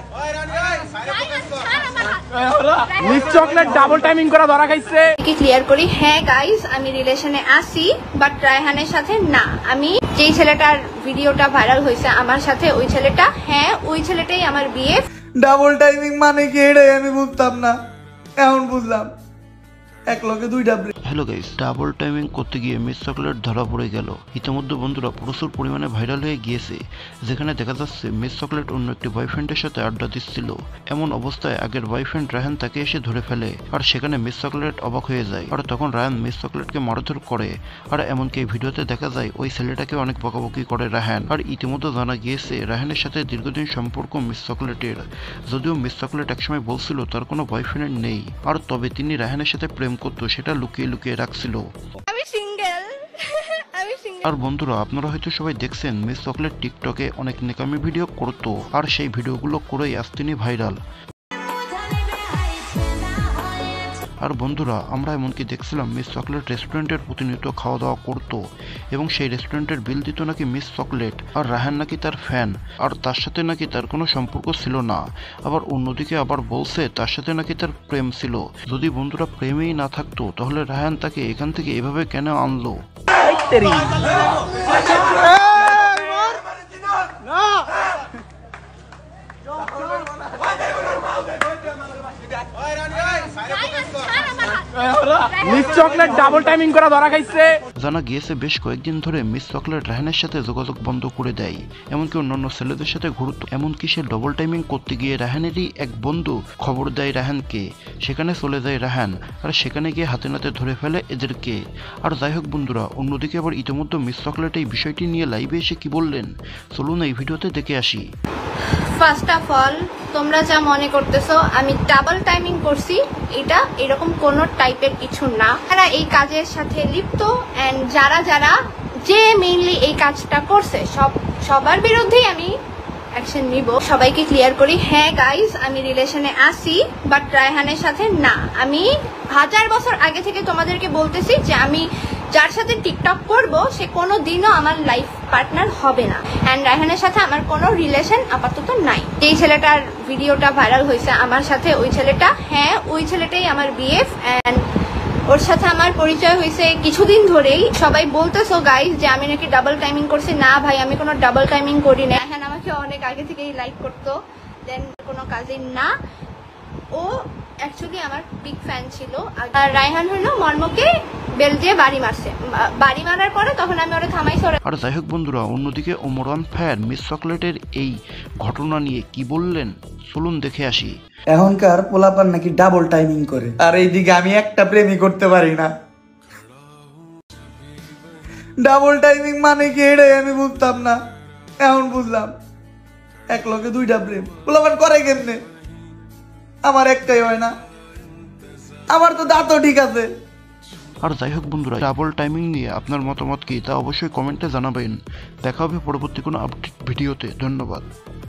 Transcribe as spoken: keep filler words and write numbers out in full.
Miss chocolate double timing করা ধরা খাইছে। কি ক্লিয়ার করি, হ্যাঁ গাইস আমি রিলেশনে আছি, বাট রায়হানের সাথে না। আমি যেই ছেলেটার ভিডিওটা ভাইরাল হয়েছে আমার সাথে, ওই ছেলেটা, হ্যাঁ ওই ছেলেটাই আমার বিয়ে। ডাবল টাইমিং মানে কি এটাই আমি বুঝতাম না, এখন বুঝলাম। এক লগে দুইটা break. Hello guys, double timing করতে গিয়ে মিস চকলেট ধরা পড়ে গেল। ইতিমধ্যে বন্ধুরা প্রচুর পরিমাণে ভাইরাল হয়ে গিয়েছে, যেখানে দেখা যাচ্ছে মিস চকলেট অন্য একটি বয়ফ্রেন্ডের সাথে আড্ডা দিচ্ছিল। এমন অবস্থায় আগের বয়ফ্রেন্ড রায়হান তাকে এসে ধরে ফেলে, আর সেখানে মিস চকলেট অবাক হয়ে যায়। আর তখন রায়হান মিস চকলেটকে মারধর করে, আর এমনকি এই ভিডিওতে দেখা যায় ওই ছেলেটাকে অনেক বকাবকি করে রায়হান। আর ইতিমধ্যে জানা গিয়েছে রায়হানের সাথে দীর্ঘদিন সম্পর্ক মিস চকলেটের, যদিও মিস চকলেট একসময় বলছিল তার কোনো বয়ফ্রেন্ড নেই, আর তবে তিনি রায়হানের সাথে প্রেম করতো সেটা লুকিয়ে লুকিয়ে রাখছিল। আমি সিঙ্গেল আমি সিঙ্গেল। আর বন্ধুরা আপনারা হয়তো সবাই দেখছেন মিস চকলেট টিকটকে অনেক নেকামি ভিডিও করতো, আর সেই ভিডিওগুলো করেই আজ তিনি ভাইরাল। আর বন্ধুরা আমরা এমনকি দেখছিলাম মিস চকলেট রেস্টুরেন্টের প্রতিনিয়ত খাওয়া দাওয়া করতো, এবং সেই রেস্টুরেন্টের বিল দিত নাকি মিস চকলেট, আর রায়হান নাকি তার ফ্যান, আর তার সাথে নাকি তার কোনো সম্পর্ক ছিল না। আবার অন্যদিকে আবার বলছে তার সাথে নাকি তার প্রেম ছিল। যদি বন্ধুরা প্রেমেই না থাকতো তাহলে রায়হান তাকে এখান থেকে এভাবে কেন আনলো? মিস চকলেট ডাবল টাইমিং করা ধরা খাইছে। জানা গিয়েছে বেশ কয়েকদিন ধরে মিস চকলেট রায়হানের সাথে যোগাযোগ বন্ধ করে দেয়, এমনকি অন্যান্য ছেলেদের সাথে ঘুরতো। এমনকি সে ডবল টাইমিং করতে গিয়ে রায়হানেরই এক বন্ধু খবর দেয় রায়হানকে, সেখানে চলে যায় রায়হান, আর সেখানে গিয়ে হাতে নাতে ধরে ফেলে এদেরকে। আর যাই হোক বন্ধুরা, অন্যদিকে আবার ইতিমধ্যে মিস চকলেট এই বিষয়টি নিয়ে লাইভে এসে কি বললেন চলুন এই ভিডিওতে দেখে আসি। ফার্স্ট অফ অল তোমরা যা মনে করতেছো আমি ডাবল টাইমিং করছি, এটা এরকম কোন টাইপের কিছু না। যারা এই কাজের সাথে লিপ্ত এন্ড যারা যারা যে মেইনলি এই কাজটা করছে সব সবার বিরুদ্ধেই আমি অ্যাকশন নিব। সবাইকে ক্লিয়ার করি, হ্যাঁ গাইস আমি রিলেশনে আছি, বাট রায়হানের সাথে না। আমি হাজার বছর আগে থেকে তোমাদেরকে বলতেছি যে আমি যার সাথে টিকটক করব সে কোনো দিনও আমার লাইফ পার্টনার হবে না, অ্যান্ড রায়হানের সাথে আমার কোনো রিলেশন আপাতত নাই। যেই ছেলেটার ভিডিওটা ভাইরাল হয়েছে আমার সাথে, ওই ছেলেটা, হ্যাঁ ওই ছেলেটাই আমার বিএফ, অ্যান্ড ওর সাথে আমার পরিচয় হয়েছে কিছুদিন ধরেই। সবাই বলতেছো গাইস যে আমি নাকি ডাবল টাইমিং করছি, না ভাই আমি কোনো ডাবল টাইমিং করি না। রায়হান আমাকে অনেক আগে থেকেই লাইক করতো, দেন কোনো কাজে না। ও অ্যাকচুয়ালি আমার বিগ ফ্যান ছিল। আর রায়হান হলো মর্মকে বেল দিয়ে বাড়ি মারছে, বাড়ি মারার পরে তখন আমি ওরা থামাইছি। আর যাই হোক বন্ধুরা, অন্যদিকে ওমরান ফ্যান মিস চকলেটের এই ঘটনা নিয়ে কি বললেন চলুন দেখে আসি। এখনকার পোলাপান নাকি ডাবল টাইমিং করে, আর এইদিকে আমি একটা প্রেমই করতে পারি না। ডাবল টাইমিং মানে কি এটাই আমি বুঝতাম না, এখন বুঝলাম। এক লগে দুইটা প্রেম পোলাপান করে কেমনে? আমার একটাই হয় না, আমার তো দাঁতও ঠিক আছে। আর যাই হোক বন্ধুরা, ডাবল টাইমিং নিয়ে আপনার মতামত কি তা অবশ্যই কমেন্টে জানাবেন। দেখা হবে পরবর্তী কোনো আপডেট ভিডিওতে। ধন্যবাদ।